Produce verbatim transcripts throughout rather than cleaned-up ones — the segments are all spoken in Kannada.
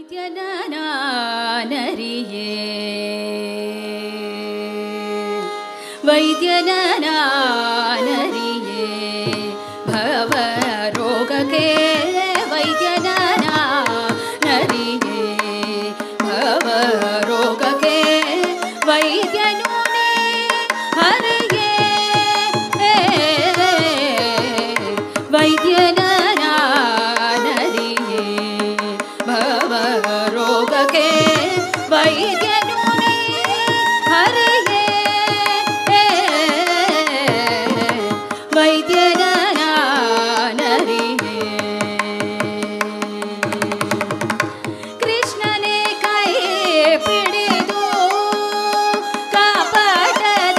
ವೈದ್ಯನ ನಾನರಿಯೇ ವೈದ್ಯನ ನಾನರಿಯೇ ಭವ ರೋಗಕ್ಕೆ ವೈದ್ಯನ ನಾನರಿಯೇ ಭವ ರೋಗಕ್ಕೆ ವೈದ್ಯನು ನೀ ಹರಿಯೇ ವೈದ್ಯನ ವೈದ್ಯನು ನೀ ಹರಿಯೇ ವೈದ್ಯನ ನಾನರಿಯೇ ಕೃಷ್ಣನೇ ಕೈ ಪಿಡಿದು ಕಪಟದ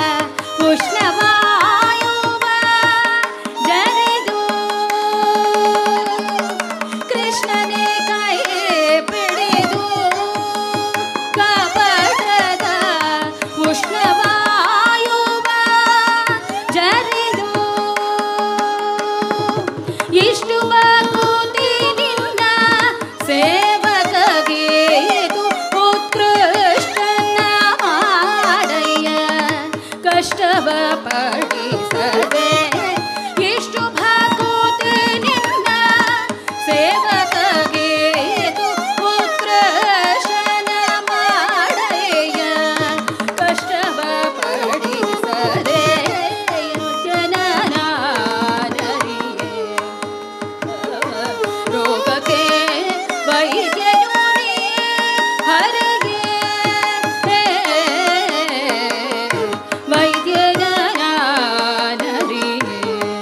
ಉಷ್ಣವಾಯುವ ಜರಿದು ಕೃಷ್ಣನೇ ಕೈ ಪಿಡಿದು ಕಪಟದ ಉಷ್ಣವಾಯುವ ಜರಿದು ಇಷ್ಟು ಬಕುತಿ ನಿನ್ನ ಸೇವಕಗೆ ಇದು ಉತ್ಕೃಷ್ಟನ ಮಾಡಯ್ಯ ಕಷ್ಟವ ಪಡಿಸದೆ ಇಷ್ಟು ಭಕುತಿ ನಿನ್ನ ಸೇವಕಗೆ ಇದು ಉತ್ಕೃಷ್ಟನ ಮಾಡಯ್ಯ ಕಷ್ಟವ ಪಡಿಸದೆ ವೈದ್ಯನ ನಾನರಿಯೇ ರೋಗಕ್ಕೆ ವೈದ್ಯನು ನೀ ಹರಿಯೇ ವೈದ್ಯನ ನಾನರಿಯೇ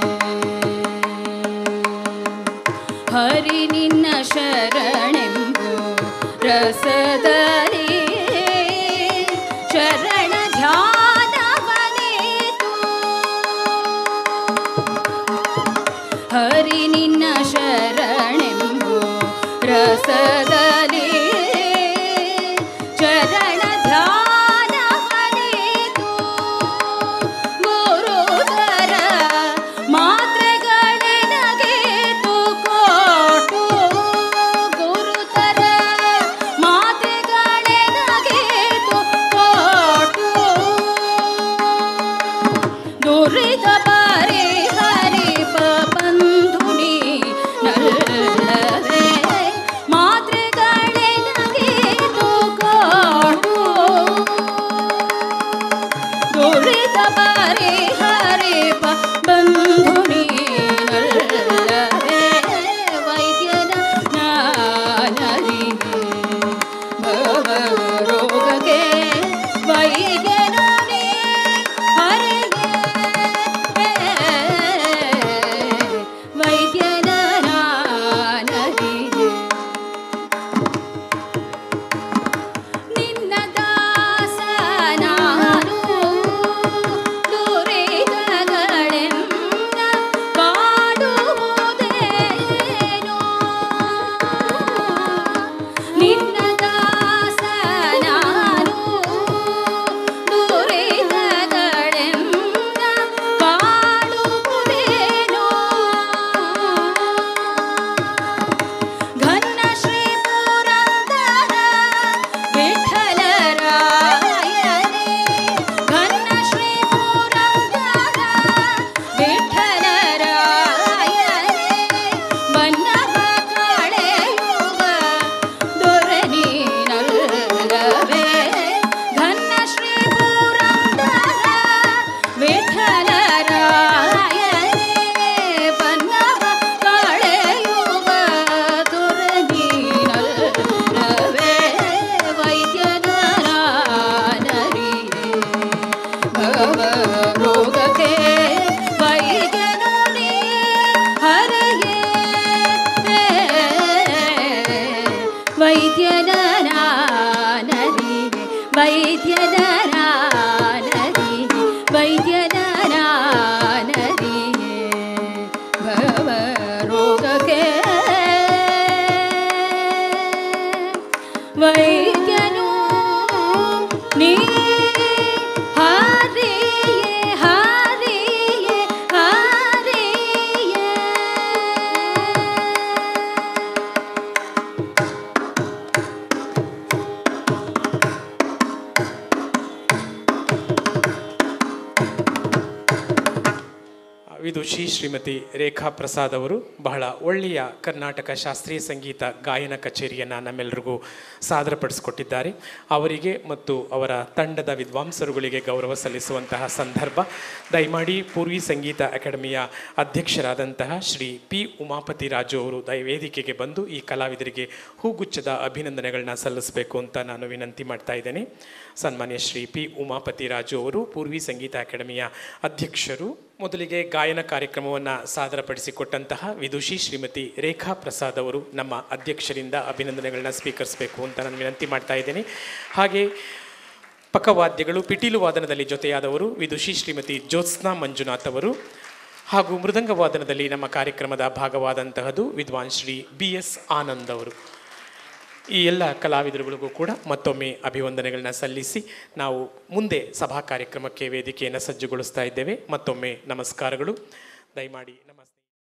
ಹರಿ ನಿನ್ನ ಶರಣೆಂಬು ರಸದಲ್ಲಿ ಶರಣ ಧ್ಯಾನವನಿತು ಹರಿ ನಿನ್ನ ಶರಣೆಂಬು ರಸದಲ್ಲಿ ಶರಣ ಧ್ಯಾನವನಿತು ಗುರುತರ ಮಾತ್ರೆಗಳೆನಗೇತು ಕೊಟ್ಟು ಗುರುತರ ಮಾತ್ರೆಗಳೆನಗೇತು ಕೊಟ್ಟು ದುರಿತ ಪರಿಹರಿಪ ಬಂಧುನಿ ನಲ್ಲವೇ ಮಾತ್ರೆಗಳೆನಗೇತು ಕೊಟ್ಟು ದುರಿತ ಪರಿಹರಿಪ ಬಂಧುನಿ ನಲ್ಲವೇ ವೈದ್ಯನ ನಾನರಿಯೇ ಭವ ರೋಗಕ್ಕೆ ವೈದ್ಯನು ನೀ ಹರಿಯೇ ವೈದ್ಯನ ನಾನರಿಯೇ ನಿನ್ನ ದಾಸ ನಾನು ದುರಿತಗಳೆನ್ನ ಕಾಡುವುದೇನೋ ನಿನ್ನ ದಾಸ ನಾನು ದುರಿತಗಳೆನ್ನ ಕಾಡುವುದೇನೋ ಘನ್ನ ಶ್ರೀ ಪುರಂದರ ವಿಠಲರಾಯನೇ ಘನ್ನ ಶ್ರೀ ಪುರಂದರ ವಿಠಲರಾಯನೇ ಬನ್ನವ ಕಳೆಯುವ ದೊರೆ ನೀನಲ್ಲವೇ ಘನ್ನ ಶ್ರೀ ಪುರಂದರ ವಿಠಲರಾಯನೇ ಬನ್ನವ ಕಳೆಯುವ ದೊರೆ ನೀನಲ್ಲವೇ ವೈದ್ಯನ ನಾನರಿಯೇ ಭವ ರೋಗಕ್ಕೆ ವೈದ್ಯನು ನೀ ಹರಿಯೇ ವೈದ್ಯನ ನಾನರಿಯೇ ವೈದ್ಯನ ನಾನರಿಯೇ ವೈದ್ಯನ ನಾನರಿಯೇ ಭವ ರೋಗಕ್ಕೆ ವೈದ್ಯನು ನೀ ಹರಿಯೇ ಹರಿಯೇ ಹರಿಯೇ ವಿದುಷಿ ಶ್ರೀಮತಿ ರೇಖಾ ಪ್ರಸಾದ್ ಅವರು ಬಹಳ ಒಳ್ಳೆಯ ಕರ್ನಾಟಕ ಶಾಸ್ತ್ರೀಯ ಸಂಗೀತ ಗಾಯನ ಕಚೇರಿಯನ್ನು ನಮ್ಮೆಲ್ಲರಿಗೂ ಸಾದರಪಡಿಸಿಕೊಟ್ಟಿದ್ದಾರೆ. ಅವರಿಗೆ ಮತ್ತು ಅವರ ತಂಡದ ವಿದ್ವಾಂಸರುಗಳಿಗೆ ಗೌರವ ಸಲ್ಲಿಸುವಂತಹ ಸಂದರ್ಭ. ದಯಮಾಡಿ ಪೂರ್ವಿ ಸಂಗೀತ ಅಕಾಡೆಮಿಯ ಅಧ್ಯಕ್ಷರಾದಂತಹ ಶ್ರೀ ಪಿ ಉಮಾಪತಿ ರಾಜು ಅವರು ದಯ ವೇದಿಕೆಗೆ ಬಂದು ಈ ಕಲಾವಿದರಿಗೆ ಹೂಗುಚ್ಛದ ಅಭಿನಂದನೆಗಳನ್ನ ಸಲ್ಲಿಸಬೇಕು ಅಂತ ನಾನು ವಿನಂತಿ ಮಾಡ್ತಾ ಇದ್ದೇನೆ. ಸನ್ಮಾನ್ಯ ಶ್ರೀ ಪಿ ಉಮಾಪತಿ ರಾಜು ಅವರು ಪೂರ್ವಿ ಸಂಗೀತ ಅಕಾಡೆಮಿಯ ಅಧ್ಯಕ್ಷರು. ಮೊದಲಿಗೆ ಗಾಯನ ಕಾರ್ಯಕ್ರಮವನ್ನು ಸಾದರಪಡಿಸಿಕೊಟ್ಟಂತಹ ವಿದುಷಿ ಶ್ರೀಮತಿ ರೇಖಾ ಪ್ರಸಾದ್ ಅವರು ನಮ್ಮ ಅಧ್ಯಕ್ಷರಿಂದ ಅಭಿನಂದನೆಗಳನ್ನ ಸ್ವೀಕರಿಸಬೇಕು ಅಂತ ನಾನು ವಿನಂತಿ ಮಾಡ್ತಾ ಇದ್ದೇನೆ. ಹಾಗೆ ಪಕ್ಕವಾದ್ಯಗಳು ಪಿಟೀಲು ವಾದನದಲ್ಲಿ ಜೊತೆಯಾದವರು ವಿದುಷಿ ಶ್ರೀಮತಿ ಜ್ಯೋತ್ಸ್ನಾ ಮಂಜುನಾಥ್ ಅವರು. ಹಾಗೂ ಮೃದಂಗ ವಾದನದಲ್ಲಿ ನಮ್ಮ ಕಾರ್ಯಕ್ರಮದ ಭಾಗವಾದಂತಹದ್ದು ವಿದ್ವಾನ್ ಶ್ರೀ ಬಿ ಎಸ್ ಆನಂದ್ ಅವರು. ಈ ಎಲ್ಲ ಕಲಾವಿದರುಗಳಿಗೂ ಕೂಡ ಮತ್ತೊಮ್ಮೆ ಅಭಿವಂದನೆಗಳನ್ನ ಸಲ್ಲಿಸಿ ನಾವು ಮುಂದೆ ಸಭಾ ಕಾರ್ಯಕ್ರಮಕ್ಕೆ ವೇದಿಕೆಯನ್ನು ಸಜ್ಜುಗೊಳಿಸ್ತಾ ಇದ್ದೇವೆ. ಮತ್ತೊಮ್ಮೆ ನಮಸ್ಕಾರಗಳು. ದಯಮಾಡಿ ನಮಸ್ತೆ.